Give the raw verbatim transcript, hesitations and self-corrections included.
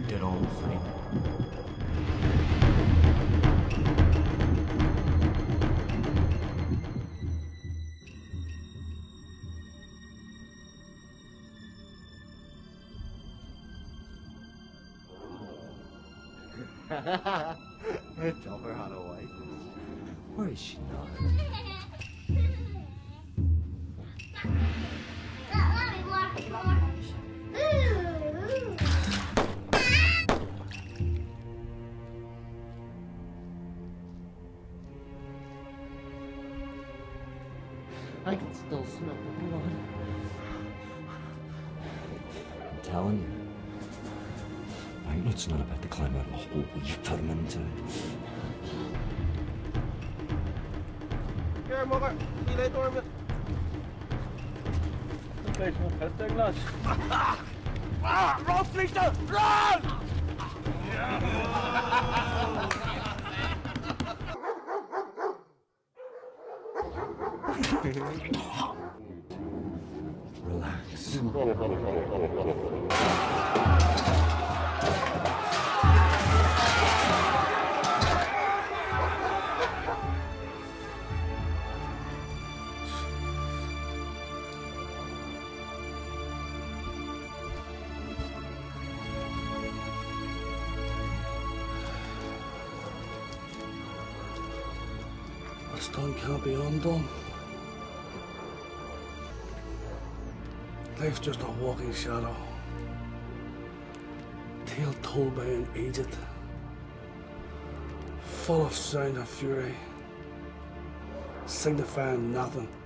They're all fine. Topper had a wife. Where is she now? I can still smell the blood. I'm telling you. Banknote's not about to climb out of a hole you put him into. Here, mother. See you later, Ormond. The place won't pet their glass. Ah! Run, Fleischer! Run! Relax. What's done can't be undone. Life's just a walking shadow. Tale told by an aged, full of sound and fury, signifying nothing.